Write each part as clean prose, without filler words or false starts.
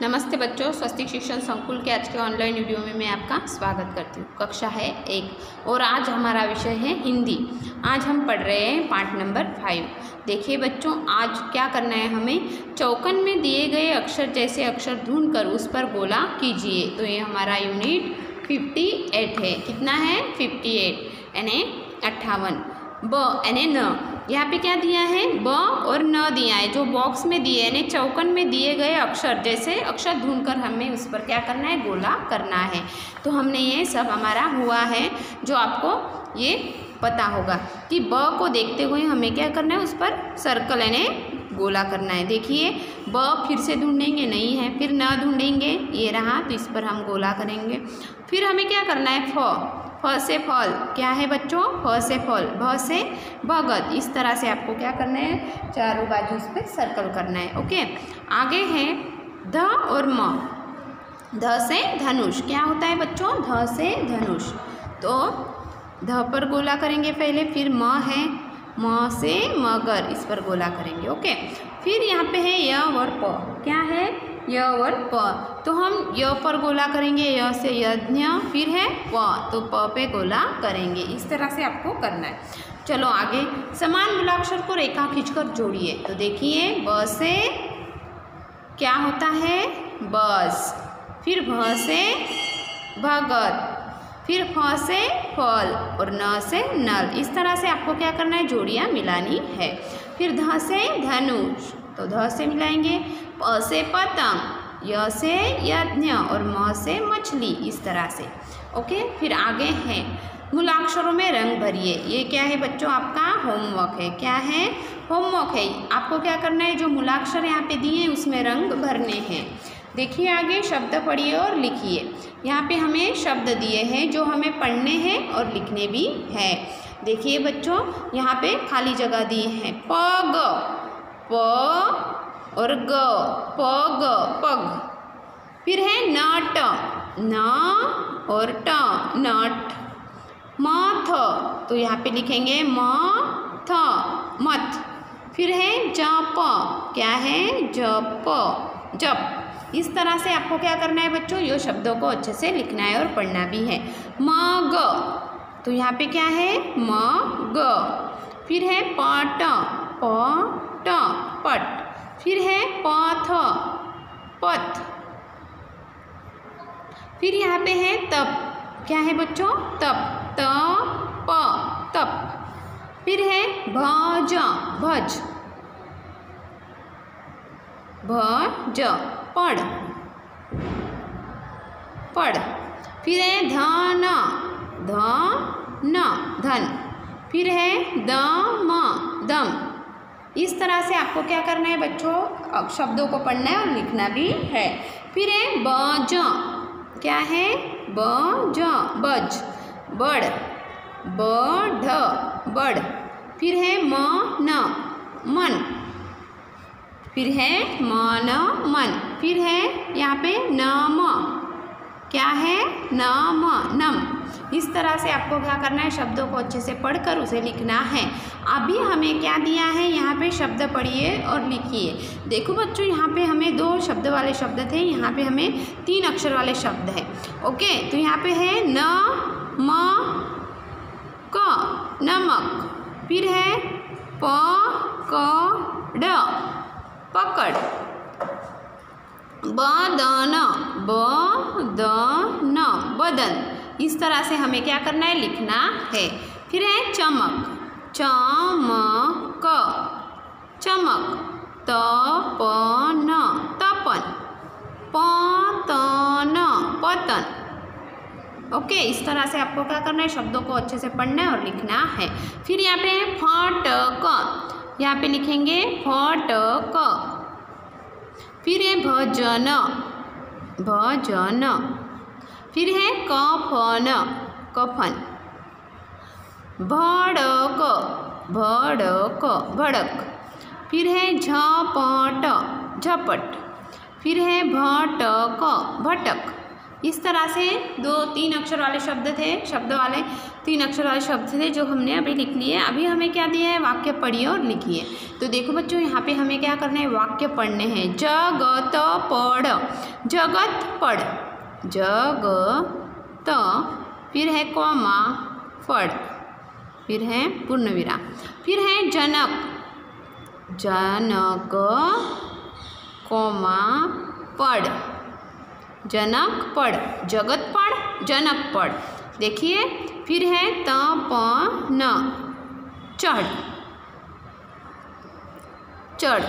नमस्ते बच्चों, स्वस्तिक शिक्षण संकुल के आज के ऑनलाइन वीडियो में मैं आपका स्वागत करती हूँ। कक्षा है 1 और आज हमारा विषय है हिंदी। आज हम पढ़ रहे हैं पाठ नंबर 5। देखिए बच्चों, आज क्या करना है हमें, चौकन में दिए गए अक्षर जैसे अक्षर ढूंढकर उस पर गोला कीजिए। तो ये हमारा यूनिट 58 है। कितना है? 58 यानी 58। ब यानी न, यहाँ पे क्या दिया है? ब और न दिया है। जो बॉक्स में दिए यानी चौकन में दिए गए अक्षर जैसे अक्षर ढूंढकर हमें उस पर क्या करना है? गोला करना है। तो हमने ये सब हमारा हुआ है, जो आपको ये पता होगा कि ब को देखते हुए हमें क्या करना है? उस पर सर्कल यानी गोला करना है। देखिए, ब फिर से ढूंढेंगे, नहीं है, फिर न ढूंढेंगे, ये रहा, तो इस पर हम गोला करेंगे। फिर हमें क्या करना है? फ से फल, क्या है बच्चों? फ से फल, भ से भगत। इस तरह से आपको क्या करना है? चारों बाजू इस पर सर्कल करना है। ओके, आगे है ध और म। ध से धनुष, क्या होता है बच्चों? ध से धनुष। तो ध पर गोला करेंगे पहले, फिर म है, म से मगर, इस पर गोला करेंगे। ओके, फिर यहाँ पे है य और प, क्या है? य और प। तो हम य पर गोला करेंगे, य से यज्ञ, फिर है प, तो प पे गोला करेंगे। इस तरह से आपको करना है। चलो आगे, समान मूलाक्षर को रेखा खींचकर जोड़िए। तो देखिए, ब से क्या होता है? बस, फिर भ से भगत, फिर फ से फल और न से नल। इस तरह से आपको क्या करना है? जोड़ियाँ मिलानी है। फिर ध से धनुष, तो ध से मिलाएंगे, प से पतंग, य से यज्ञ और म से मछली। इस तरह से। ओके, फिर आगे है मूलाक्षरों में रंग भरिए। ये क्या है बच्चों? आपका होमवर्क है। क्या है? होमवर्क है। आपको क्या करना है? जो मूलाक्षर यहाँ पे दिए हैं उसमें रंग भरने हैं। देखिए आगे, शब्द पढ़िए और लिखिए। यहाँ पे हमें शब्द दिए हैं जो हमें पढ़ने हैं और लिखने भी है। देखिए बच्चों, यहाँ पे खाली जगह दी है। पग, प और ग, पग, पग। फिर है नट, न और ट, नट। मथ, तो यहाँ पे लिखेंगे म थ, मथ। फिर है जप, क्या है? जप, जप। इस तरह से आपको क्या करना है बच्चों? ये शब्दों को अच्छे से लिखना है और पढ़ना भी है। मग, तो यहाँ पे क्या है? मग। फिर है पट, पट, पट। फिर है पथ, पथ। फिर यहाँ पे है तप, क्या है बच्चों? तप, तप, तप। फिर है भज, भज, भज, पढ़, पढ़। फिर है धन, धन, धन। फिर है दम, दम। इस तरह से आपको क्या करना है बच्चों? शब्दों को पढ़ना है और लिखना भी है। फिर है बज, क्या है? बज, बज, बड़, बढ़, बढ़। फिर है मन, मन। फिर है मन, मन। फिर है यहाँ पे नम, क्या है? नम, नम। इस तरह से आपको क्या करना है? शब्दों को अच्छे से पढ़कर उसे लिखना है। अभी हमें क्या दिया है? यहाँ पे शब्द पढ़िए और लिखिए। देखो बच्चों, यहाँ पे हमें 2 शब्द वाले शब्द थे, यहाँ पे हमें 3 अक्षर वाले शब्द हैं। ओके, तो यहाँ पे है न, म, क, नमक। फिर है प, क, ड, पकड़। बदन, बदन, बदन। इस तरह से हमें क्या करना है? लिखना है। फिर है चमक, चमक, चमक। तपन, तपन। पतन, पतन। ओके, इस तरह से आपको क्या करना है? शब्दों को अच्छे से पढ़ना है और लिखना है। फिर यहाँ पे है फटक, यहाँ पे लिखेंगे फटक। फिर है भजन, भजन। फिर है कफन, कफन। भड़क, भड़क, भड़क। फिर है झपट, झपट। फिर है भटक, भटक। इस तरह से 2-3 अक्षर वाले शब्द थे, शब्द वाले 3 अक्षर वाले शब्द थे जो हमने अभी लिख लिए। अभी हमें क्या दिया है, वाक्य पढ़िए और लिखिए। तो देखो बच्चों, यहाँ पे हमें क्या करना है, वाक्य पढ़ने हैं। जगत पढ़, जगत पढ़, जगत, फिर है कॉमा पढ़, फिर है पूर्ण विराम, फिर है जनक, जनक कॉमा पढ़, जनक पढ़, जगत पढ़, जनक पढ़। देखिए, फिर है तपन, चढ़, चढ़,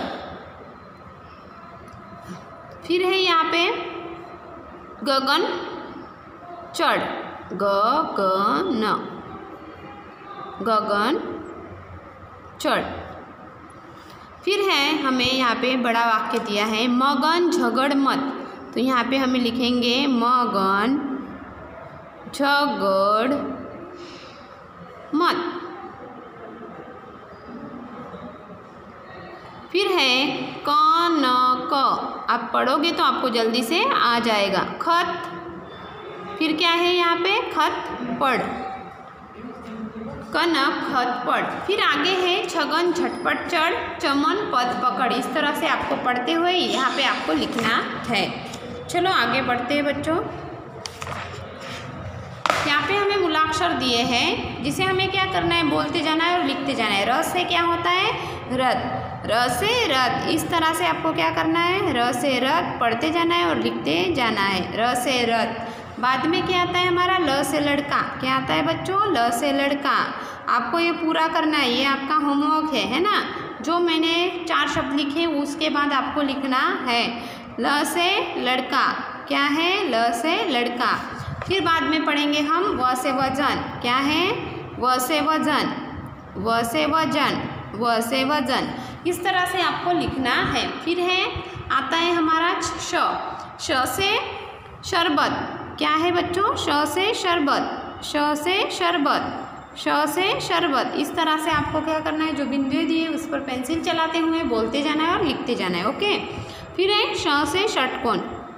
फिर है यहाँ पे गगन, चढ़, गगन, गगन चढ़। फिर है हमें यहाँ पे बड़ा वाक्य दिया है, मगन झगड़ मत। तो यहाँ पे हमें लिखेंगे मगन झगड़ मत। फिर है कनक, आप पढ़ोगे तो आपको जल्दी से आ जाएगा। खत, फिर क्या है यहाँ पे, खत पढ़, कनक खत पढ़। फिर आगे है छगन झटपट चढ़, चमन पद पकड़। इस तरह से आपको पढ़ते हुए यहाँ पे आपको लिखना है। चलो आगे बढ़ते हैं बच्चों। यहाँ पे हमें मूलाक्षर दिए हैं जिसे हमें क्या करना है, बोलते जाना है और लिखते जाना है। र से क्या होता है, रथ, र से रथ। इस तरह से आपको क्या करना है, र से रथ पढ़ते जाना है और लिखते जाना है। र से रथ। बाद में क्या आता है हमारा, ल से लड़का। क्या आता है बच्चों, ल से लड़का। आपको ये पूरा करना है, ये आपका होमवर्क है ना। जो मैंने 4 शब्द लिखे उसके बाद आपको लिखना है। ल से लड़का, क्या है, ल से लड़का। फिर बाद में पढ़ेंगे हम व से वजन। क्या है, व से वजन, व से वजन, व से वजन। इस तरह से आपको लिखना है। फिर है आता है हमारा श, श से शरबत। क्या है बच्चों, श से शरबत, श से शरबत, श से शरबत। इस तरह से आपको क्या करना है, जो बिंदु दिए उस पर पेंसिल चलाते हुए बोलते जाना है और लिखते जाना है। ओके। फिर है श से षटकोण,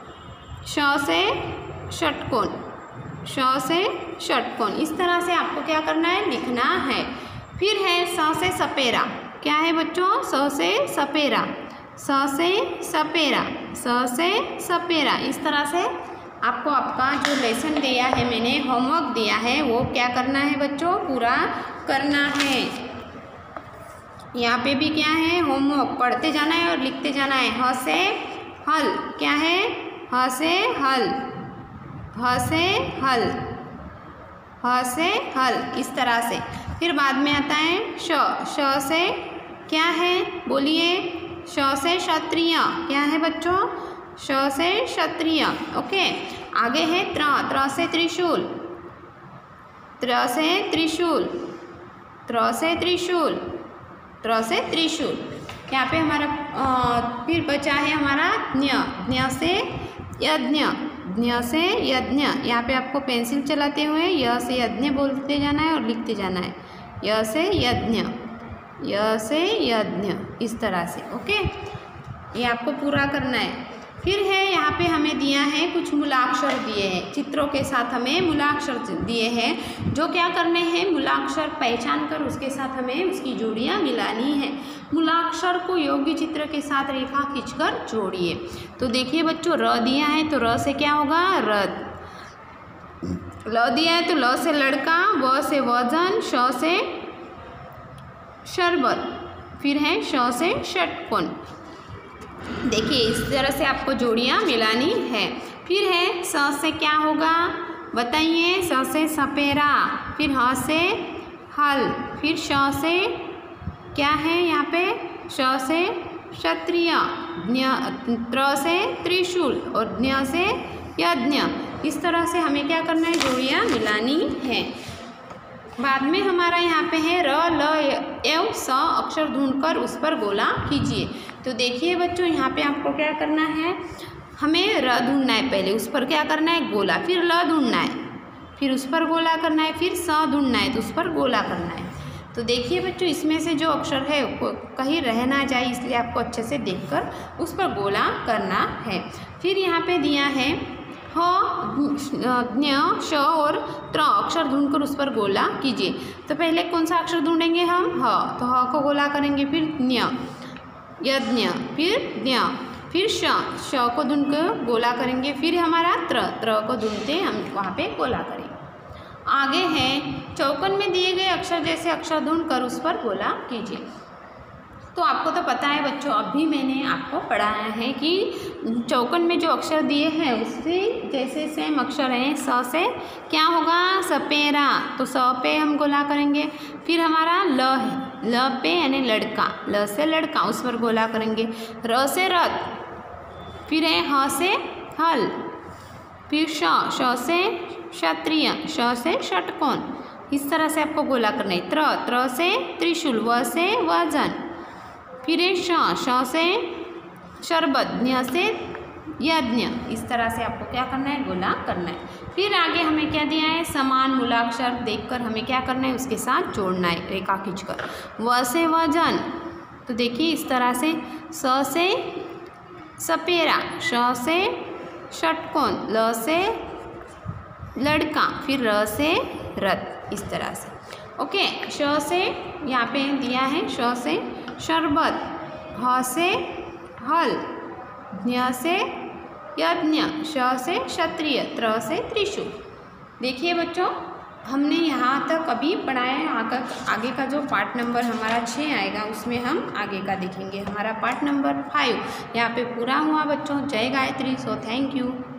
श से षटकोण, श से षटकोण। इस तरह से आपको क्या करना है, लिखना है। फिर है स से सपेरा। क्या है बच्चों, स से सपेरा, स से सपेरा, स से सपेरा। इस तरह से आपको आपका जो लेसन दिया है, मैंने होमवर्क दिया है, वो क्या करना है बच्चों, पूरा करना है। यहाँ पे भी क्या है, होमवर्क पढ़ते जाना है और लिखते जाना है। ह से हल। क्या है, ह से हल, ह से हल, ह से हल। इस तरह से। फिर बाद में आता है श, श से क्या है, बोलिए, श से क्षत्रिय। क्या है बच्चों, श से क्षत्रिय। ओके। आगे है त्र, त्र से त्रिशूल, त्र से त्रिशूल, त्र से त्रिशूल, त्र से त्रिशूल। यहाँ पे हमारा फिर बचा है हमारा ज्ञ, ज्ञ से यज्ञ, ज्ञ से यज्ञ। यहाँ पे आपको पेंसिल चलाते हुए य से यज्ञ बोलते जाना है और लिखते जाना है। य से यज्ञ, य से यज्ञ। इस तरह से। ओके, ये आपको पूरा करना है। फिर है यहाँ पे हमें दिया है कुछ मूलाक्षर दिए हैं, चित्रों के साथ हमें मूलाक्षर दिए हैं। जो क्या करने हैं, मूलाक्षर पहचान कर उसके साथ हमें उसकी जोड़ियाँ मिलानी है। मूलाक्षर को योग्य चित्र के साथ रेखा खींचकर जोड़िए। तो देखिए बच्चों, र दिया है तो र से क्या होगा, रथ। ल दिया है तो ल से लड़का, व से वजन, श से शरबत, फिर है श से षटकोण। देखिए इस तरह से आपको जोड़ियाँ मिलानी है। फिर है स से क्या होगा, बताइए, स से सपेरा, फिर ह से हल, फिर श से क्या है यहाँ पे, श से क्षत्रिय, त्र से त्रिशूल और ज्ञ से यज्ञ। इस तरह से हमें क्या करना है, जोड़ियाँ मिलानी है। बाद में हमारा यहाँ पे है र, ल, एव, स अक्षर ढूंढकर उस पर गोला कीजिए। तो देखिए बच्चों, यहाँ पे आपको क्या करना है, हमें र ढूंढना है, पहले उस पर क्या करना है, गोला, फिर ल ढूंढना है, फिर उस पर गोला करना है, फिर स ढूंढना है तो उस पर गोला करना है। तो देखिए बच्चों, इसमें से जो अक्षर है कहीं रह ना जाए, इसलिए आपको अच्छे से देखकर उस पर गोला करना है। फिर यहाँ पे दिया है ज्ञ, श और त्र अक्षर ढूंढकर उस पर गोला कीजिए। तो पहले कौन सा अक्षर ढूंढेंगे हम? ह। तो ह को गोला करेंगे, फिर ज्ञ, यज्ञ, फिर ज्ञ, फिर श को ढूंढकर गोला करेंगे, फिर हमारा त्र को ढूंढते हम वहाँ पे गोला करेंगे। आगे है चौकोन में दिए गए अक्षर जैसे अक्षर ढूंढकर उस पर गोला कीजिए। तो आपको तो पता है बच्चों, अभी मैंने आपको पढ़ाया है कि चौकोन में जो अक्षर दिए हैं उससे जैसे सेम अक्षर हैं। स से क्या होगा? सपेरा, तो स पे हम गोला करेंगे। फिर हमारा ल है, ल पे यानी लड़का, ल से लड़का उस पर गोला करेंगे। र से रथ, फिर है ह से हल, फिर श से क्षत्रिय, श से षटकोण। इस तरह से आपको गोला करना है। त्र से त्रिशूल, व से वजन, फिर श से शरबत, ज्ञ से यज्ञ। इस तरह से आपको क्या करना है? गोला करना है। फिर आगे हमें क्या दिया है? समान मूलाक्षर देखकर हमें क्या करना है? उसके साथ जोड़ना है रेखा खींचकर। व से वजन, तो देखिए इस तरह से। स से सपेरा, श से षटकोण, ल से लड़का, फिर र से रथ। इस तरह से ओके। श से यहाँ पे दिया है श से शरबत, ह से हल, ज्ञ से यज्ञ, श से क्षत्रिय, त्र से त्रिशूल। देखिए बच्चों, हमने यहाँ तक अभी पढ़ाया है। आगे का जो पार्ट नंबर हमारा 6 आएगा उसमें हम आगे का देखेंगे। हमारा पार्ट नंबर 5 यहाँ पे पूरा हुआ बच्चों। जय गायत्री। So thank you.